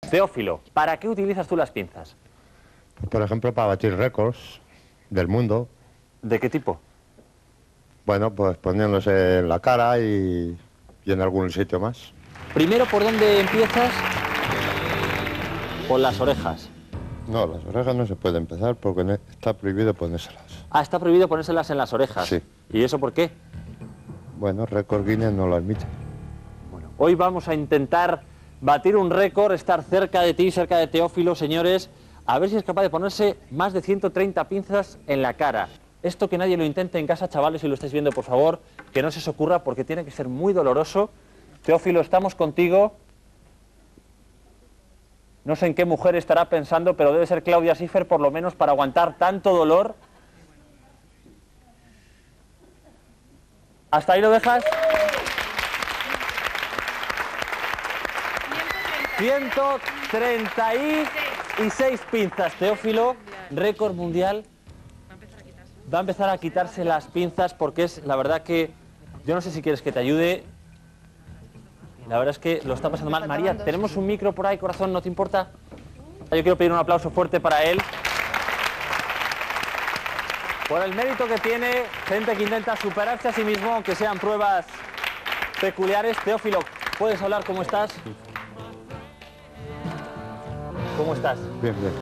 Teófilo, ¿para qué utilizas tú las pinzas? Por ejemplo, para batir récords del mundo. ¿De qué tipo? Bueno, pues poniéndose en la cara y en algún sitio más. Primero, ¿por dónde empiezas? Por las orejas. No, las orejas no se puede empezar porque está prohibido ponérselas. Ah, está prohibido ponérselas en las orejas. Sí. ¿Y eso por qué? Bueno, récord Guinness no lo admite. Bueno, hoy vamos a intentar batir un récord, estar cerca de ti, cerca de Teófilo, señores, a ver si es capaz de ponerse más de 130 pinzas en la cara. Esto que nadie lo intente en casa, chavales, si lo estáis viendo, por favor, que no se os ocurra porque tiene que ser muy doloroso. Teófilo, estamos contigo. No sé en qué mujer estará pensando, pero debe ser Claudia Schiffer, por lo menos, para aguantar tanto dolor. ¿Hasta ahí lo dejas? 136 pinzas, Teófilo, récord mundial. Va a empezar a quitarse las pinzas porque es, la verdad que, yo no sé si quieres que te ayude. La verdad es que lo está pasando mal. María, tenemos un micro por ahí, corazón, ¿no te importa? Yo quiero pedir un aplauso fuerte para él. Por el mérito que tiene, gente que intenta superarse a sí mismo, aunque sean pruebas peculiares. Teófilo, ¿puedes hablar? ¿Cómo estás? ¿Cómo estás? Bien, bien.